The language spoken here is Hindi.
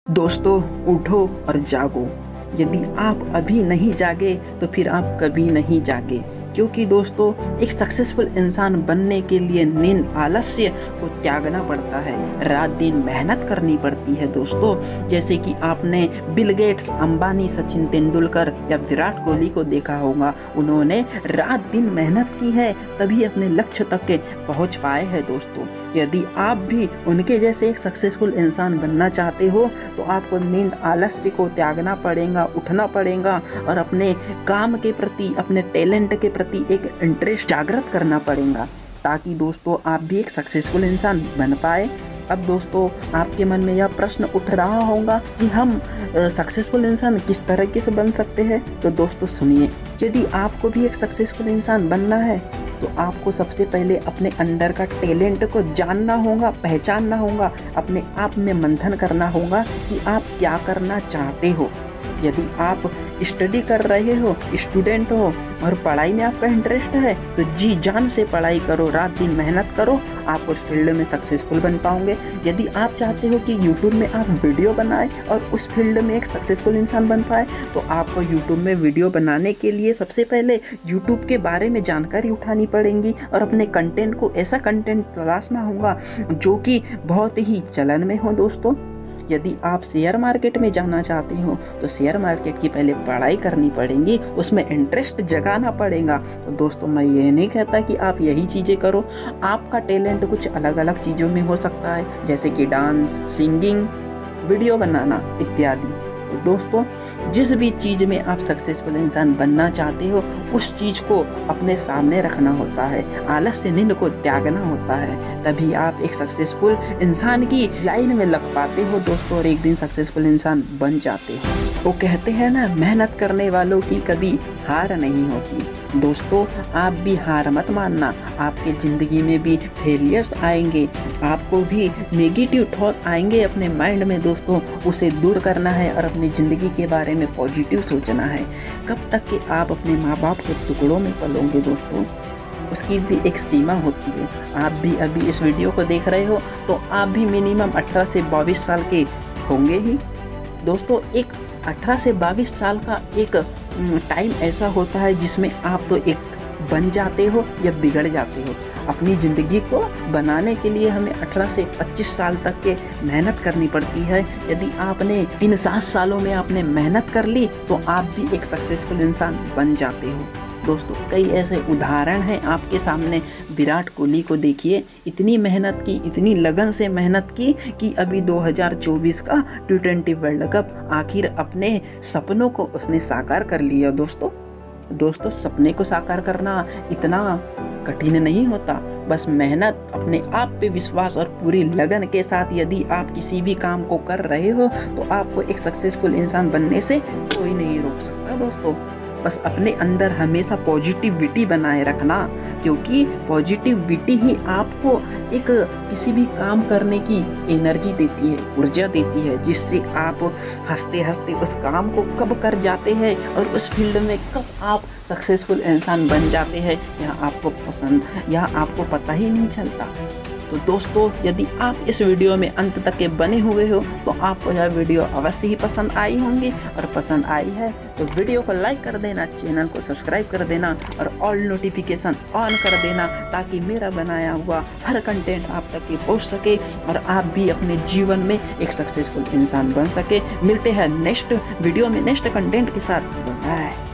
दोस्तों उठो और जागो। यदि आप अभी नहीं जागे तो फिर आप कभी नहीं जागे, क्योंकि दोस्तों एक सक्सेसफुल इंसान बनने के लिए नींद आलस्य को त्यागना पड़ता है, रात दिन मेहनत करनी पड़ती है दोस्तों। जैसे कि आपने बिल गेट्स, अंबानी, सचिन तेंदुलकर या विराट कोहली को देखा होगा, उन्होंने रात दिन मेहनत की है तभी अपने लक्ष्य तक के पहुंच पाए हैं दोस्तों। यदि आप भी उनके जैसे एक सक्सेसफुल इंसान बनना चाहते हो तो आपको नींद आलस्य को त्यागना पड़ेगा, उठना पड़ेगा और अपने काम के प्रति, अपने टैलेंट के प्रति एक इंटरेस्ट जागृत करना पड़ेगा, ताकि दोस्तों आप भी एक सक्सेसफुल इंसान बन पाए। अब दोस्तों आपके मन में यह प्रश्न उठ रहा होगा कि हम सक्सेसफुल इंसान किस तरीके से बन सकते हैं, तो दोस्तों सुनिए। यदि आपको भी एक सक्सेसफुल इंसान बनना है तो आपको सबसे पहले अपने अंदर का टैलेंट को जानना होगा, पहचानना होगा, अपने आप में मंथन करना होगा कि आप क्या करना चाहते हो। यदि आप स्टडी कर रहे हो, स्टूडेंट हो और पढ़ाई में आपका इंटरेस्ट है तो जी जान से पढ़ाई करो, रात दिन मेहनत करो, आप उस फील्ड में सक्सेसफुल बन पाओगे। यदि आप चाहते हो कि यूट्यूब में आप वीडियो बनाएं और उस फील्ड में एक सक्सेसफुल इंसान बन पाए तो आपको यूट्यूब में वीडियो बनाने के लिए सबसे पहले यूट्यूब के बारे में जानकारी उठानी पड़ेगी और अपने कंटेंट को ऐसा कंटेंट तलाशना होगा जो कि बहुत ही चलन में हो दोस्तों। यदि आप शेयर मार्केट में जाना चाहते हो तो शेयर मार्केट की पहले पढ़ाई करनी पड़ेगी, उसमें इंटरेस्ट जगाना पड़ेगा। तो दोस्तों मैं ये नहीं कहता कि आप यही चीज़ें करो, आपका टैलेंट कुछ अलग अलग चीज़ों में हो सकता है, जैसे कि डांस, सिंगिंग, वीडियो बनाना इत्यादि। तो दोस्तों जिस भी चीज़ में आप सक्सेसफुल इंसान बनना चाहते हो उस चीज़ को अपने सामने रखना होता है, आलस्य नींद को त्यागना होता है, तभी आप एक सक्सेसफुल इंसान की लाइन में लग पाते हो दोस्तों और एक दिन सक्सेसफुल इंसान बन जाते हो। वो कहते हैं ना, मेहनत करने वालों की कभी हार नहीं होती। दोस्तों आप भी हार मत मानना, आपके ज़िंदगी में भी फेलियर्स आएंगे, आपको भी नेगेटिव थॉट आएंगे अपने माइंड में दोस्तों, उसे दूर करना है और अपनी ज़िंदगी के बारे में पॉजिटिव सोचना है। कब तक कि आप अपने माँ बाप के टुकड़ों में पलोगे दोस्तों, उसकी भी एक सीमा होती है। आप भी अभी इस वीडियो को देख रहे हो तो आप भी मिनिमम 18 से 22 साल के होंगे ही दोस्तों। एक 18 से 22 साल का एक टाइम ऐसा होता है जिसमें आप तो एक बन जाते हो या बिगड़ जाते हो। अपनी ज़िंदगी को बनाने के लिए हमें 18 से 25 साल तक के मेहनत करनी पड़ती है। यदि आपने इन 7 सालों में आपने मेहनत कर ली तो आप भी एक सक्सेसफुल इंसान बन जाते हो दोस्तों। कई ऐसे उदाहरण हैं आपके सामने। विराट कोहली को देखिए, इतनी मेहनत की, इतनी लगन से मेहनत की कि अभी 2024 का T20 वर्ल्ड कप आखिर अपने सपनों को उसने साकार कर लिया दोस्तों सपने को साकार करना इतना कठिन नहीं होता, बस मेहनत, अपने आप पे विश्वास और पूरी लगन के साथ यदि आप किसी भी काम को कर रहे हो तो आपको एक सक्सेसफुल इंसान बनने से कोई नहीं रोक सकता दोस्तों। बस अपने अंदर हमेशा पॉजिटिविटी बनाए रखना, क्योंकि पॉजिटिविटी ही आपको एक किसी भी काम करने की एनर्जी देती है, ऊर्जा देती है, जिससे आप हंसते हंसते उस काम को कब कर जाते हैं और उस फील्ड में कब आप सक्सेसफुल इंसान बन जाते हैं यह आपको पता ही नहीं चलता। तो दोस्तों यदि आप इस वीडियो में अंत तक के बने हुए हो तो आपको यह वीडियो अवश्य ही पसंद आई होंगी, और पसंद आई है तो वीडियो को लाइक कर देना, चैनल को सब्सक्राइब कर देना और ऑल नोटिफिकेशन ऑन कर देना, ताकि मेरा बनाया हुआ हर कंटेंट आप तक के पहुंच सके और आप भी अपने जीवन में एक सक्सेसफुल इंसान बन सके। मिलते हैं नेक्स्ट वीडियो में नेक्स्ट कंटेंट के साथ। बाय।